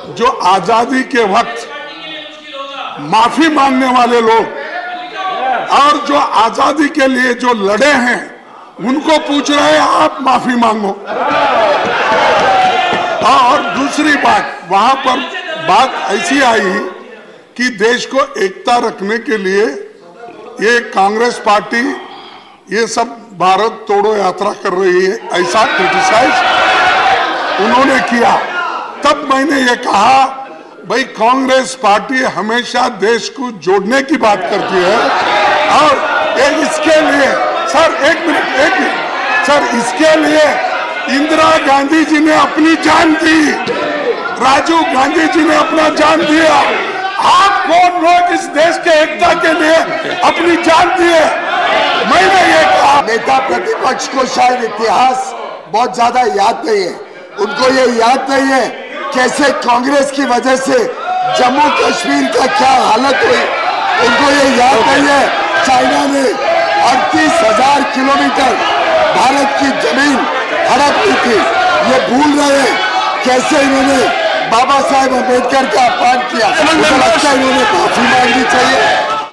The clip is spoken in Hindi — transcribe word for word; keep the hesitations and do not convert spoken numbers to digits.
जो आजादी के वक्त माफी मांगने वाले लोग और जो आजादी के लिए जो लड़े हैं उनको पूछ रहे हैं आप माफी मांगो। और दूसरी बात, वहां पर बात ऐसी आई कि देश को एकता रखने के लिए ये कांग्रेस पार्टी ये सब भारत तोड़ो यात्रा कर रही है, ऐसा क्रिटिसाइज उन्होंने किया। तब मैंने ये कहा भाई कांग्रेस पार्टी हमेशा देश को जोड़ने की बात करती है और ये इसके लिए सर एक मिनट एक मिनट सर इसके लिए इंदिरा गांधी जी ने अपनी जान दी, राजीव गांधी जी ने अपना जान दिया। आप कौन लोग इस देश के एकता के लिए अपनी जान दिए? मैंने ये कहा। नेता प्रतिपक्ष को शायद इतिहास बहुत ज्यादा याद नहीं है, उनको ये याद नहीं है कैसे कांग्रेस की वजह से जम्मू कश्मीर का क्या हालत हुई। उनको ये याद नहीं है चाइना ने अड़तीस हजार किलोमीटर भारत की जमीन हड़प ली थी। ये भूल रहे हैं कैसे इन्होंने बाबा साहेब अम्बेडकर का अपमान किया। मुझे लगता है इन्होंने माफी मांगनी चाहिए।